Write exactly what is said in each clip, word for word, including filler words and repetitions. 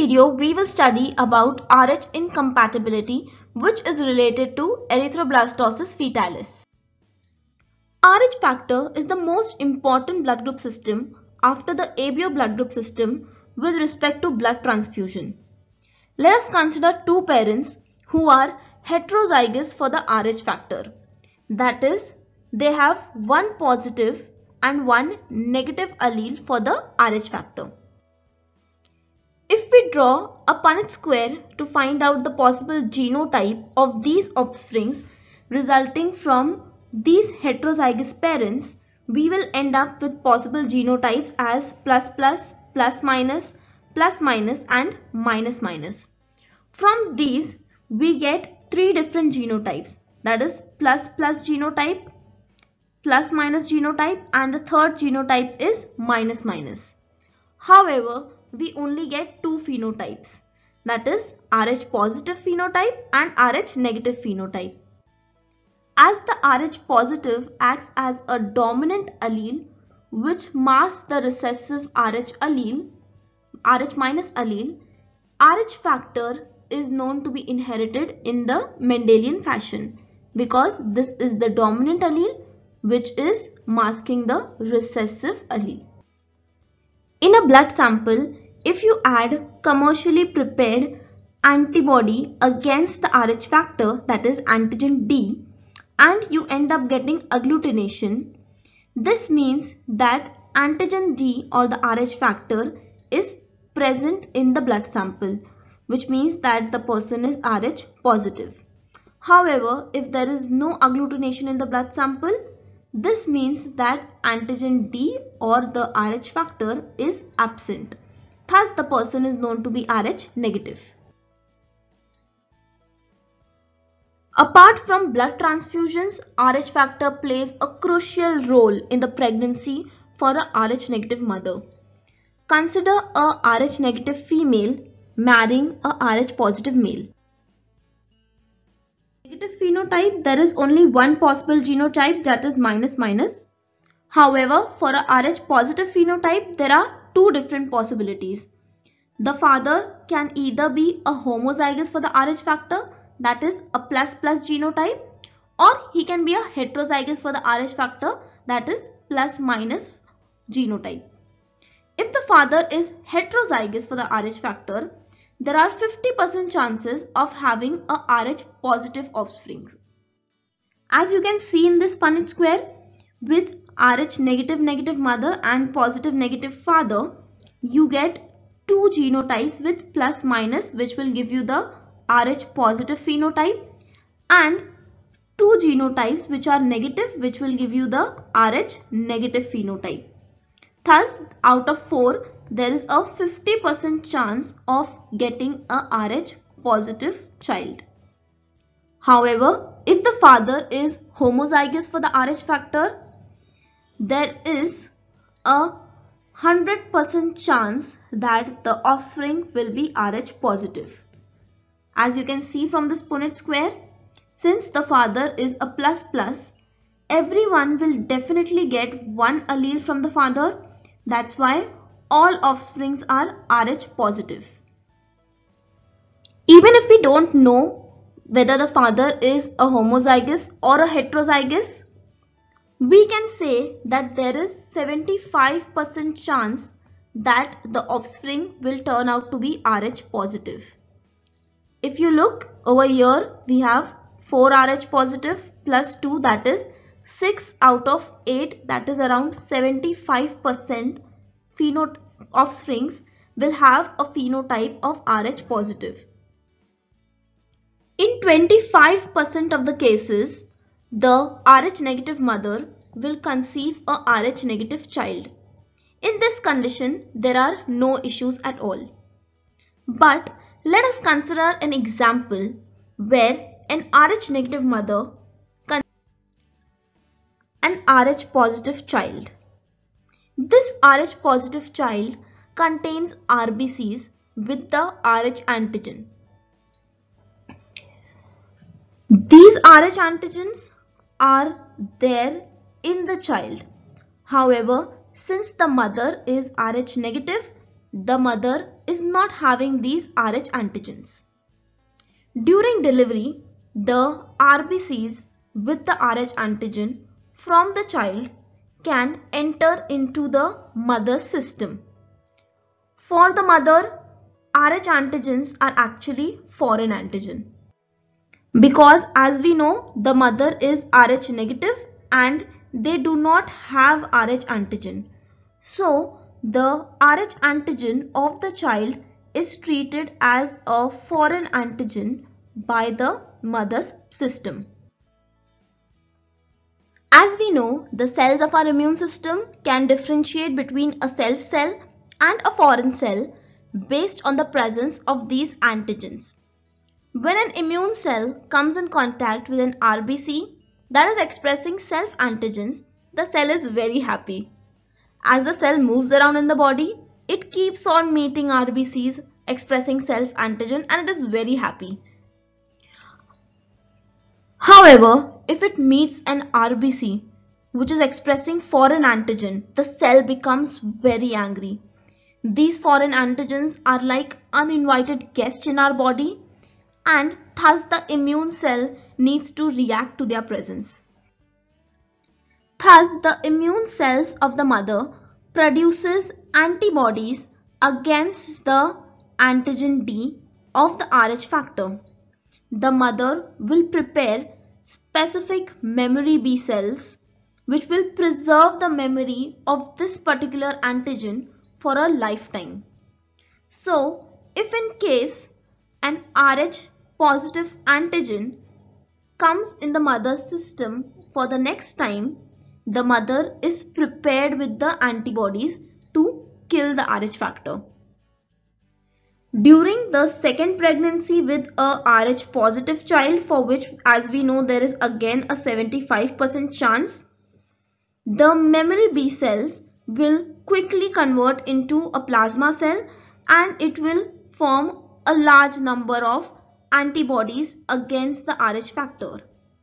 video, we will study about R H incompatibility, which is related to erythroblastosis fetalis. R H factor is the most important blood group system after the A B O blood group system with respect to blood transfusion. Let us consider two parents who are heterozygous for the R H factor. That is, they have one positive and one negative allele for the R H factor. If we draw a Punnett square to find out the possible genotype of these offsprings resulting from these heterozygous parents, we will end up with possible genotypes as plus plus, plus minus, plus minus and minus minus. From these, we get three different genotypes, that is plus plus genotype, plus minus genotype, and the third genotype is minus minus. However, we only get two phenotypes, that is R H positive phenotype and R H negative phenotype. As the R H positive acts as a dominant allele which masks the recessive R H allele, R H minus allele, R H factor is known to be inherited in the Mendelian fashion because this is the dominant allele which is masking the recessive allele. In a blood sample, if you add commercially prepared antibody against the R H factor, that is antigen D, and you end up getting agglutination, this means that antigen D or the R H factor is present in the blood sample, which means that the person is R H positive. However, if there is no agglutination in the blood sample, this means that antigen D or the R H factor is absent. Thus, the person is known to be R H negative. Apart from blood transfusions, R H factor plays a crucial role in the pregnancy for a R H negative mother. Consider a R H negative female marrying a R H positive male. Negative phenotype, there is only one possible genotype, that is minus minus. However, for a R H positive phenotype, there are two different possibilities. The father can either be a homozygous for the R H factor, that is a plus plus genotype, or he can be a heterozygous for the R H factor, that is plus minus genotype. If the father is heterozygous for the R H factor, there are fifty percent chances of having a R H positive offspring. As you can see in this Punnett square, with R H negative negative mother and positive negative father, you get two genotypes with plus minus, which will give you the R H positive phenotype, and two genotypes which are negative, which will give you the R H negative phenotype. Thus, out of four, there is a fifty percent chance of getting a R H positive child. However, if the father is homozygous for the R H factor, there is a one hundred percent chance that the offspring will be R H positive. As you can see from this Punnett square, since the father is a plus plus, everyone will definitely get one allele from the father. That's why all offsprings are R H positive. Even if we don't know whether the father is a homozygous or a heterozygous, we can say that there is seventy-five percent chance that the offspring will turn out to be R H positive. If you look over here, we have four R H positive plus two, that is six out of eight, that is around seventy-five percent pheno offsprings will have a phenotype of R H positive. In twenty-five percent of the cases, the R H negative mother will conceive a R H negative child. In this condition, there are no issues at all. But let us consider an example where an R H negative mother conceives an R H positive child. This R H positive child contains R B Cs with the R H antigen. These R H antigens are there in the child. However, since the mother is R H negative, the mother is not having these R H antigens. During delivery, the R B Cs with the R H antigen from the child can enter into the mother's system. For the mother, R H antigens are actually foreign antigen. Because as we know, the mother is R H negative and they do not have R H antigen. So the R H antigen of the child is treated as a foreign antigen by the mother's system. As we know, the cells of our immune system can differentiate between a self cell and a foreign cell based on the presence of these antigens. When an immune cell comes in contact with an R B C that is expressing self antigens, the cell is very happy. As the cell moves around in the body, it keeps on meeting R B Cs expressing self antigen and it is very happy. However, if it meets an R B C which is expressing foreign antigen, the cell becomes very angry. These foreign antigens are like uninvited guests in our body and thus the immune cell needs to react to their presence. Thus, the immune cells of the mother produces antibodies against the antigen D of the R H factor. The mother will prepare specific memory B cells which will preserve the memory of this particular antigen for a lifetime. So, if in case an R H positive antigen comes in the mother's system for the next time, the mother is prepared with the antibodies to kill the R H factor. During the second pregnancy with a R H positive child, for which as we know there is again a seventy-five percent chance, the memory B cells will quickly convert into a plasma cell and it will form a large number of antibodies against the R H factor.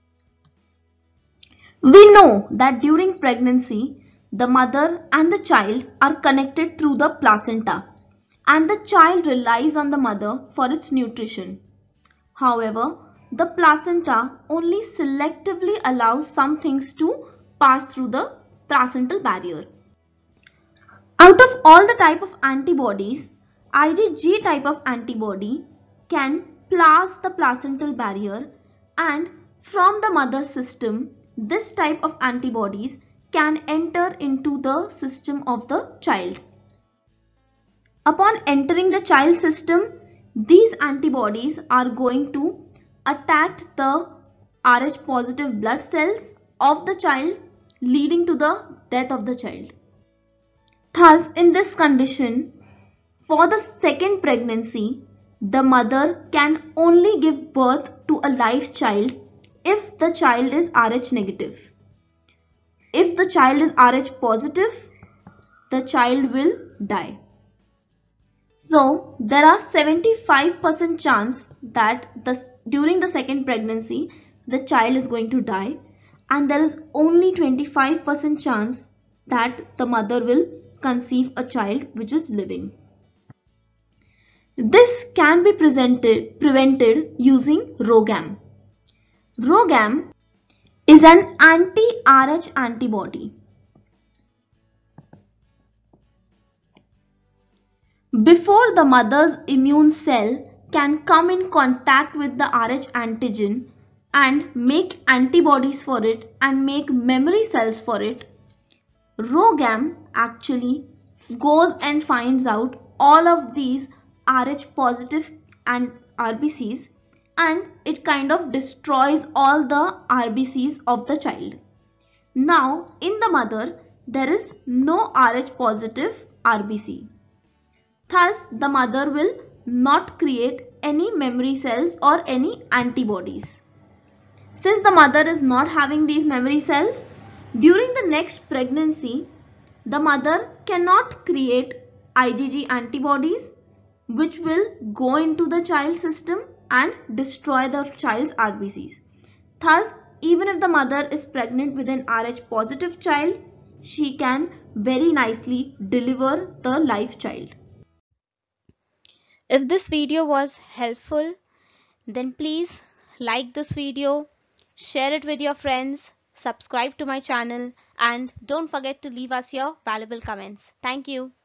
We know that during pregnancy, the mother and the child are connected through the placenta and the child relies on the mother for its nutrition. However, the placenta only selectively allows some things to pass through the placental barrier. Out of all the type of antibodies, IgG type of antibody can pass the placental barrier and from the mother's system, this type of antibodies can enter into the system of the child. Upon entering the child's system, these antibodies are going to attack the R H positive blood cells of the child, leading to the death of the child. Thus, in this condition, for the second pregnancy, the mother can only give birth to a live child if the child is R H negative. If the child is R H positive, the child will die. So, there are seventy-five percent chance that the, during the second pregnancy, the child is going to die, and there is only twenty-five percent chance that the mother will conceive a child which is living. This can be presented, prevented using Rhogam. Rhogam is an anti-R H antibody. Before the mother's immune cell can come in contact with the R H antigen and make antibodies for it and make memory cells for it, Rhogam actually goes and finds out all of these R H positive and R B Cs and it kind of destroys all the R B Cs of the child. Now in the mother there is no R H positive R B C. Thus the mother will not create any memory cells or any antibodies. Since the mother is not having these memory cells, during the next pregnancy, the mother cannot create IgG antibodies which will go into the child's system and destroy the child's R B Cs. Thus, even if the mother is pregnant with an R H positive child, she can very nicely deliver the live child. If this video was helpful, then please like this video, share it with your friends, subscribe to my channel, and don't forget to leave us your valuable comments. Thank you.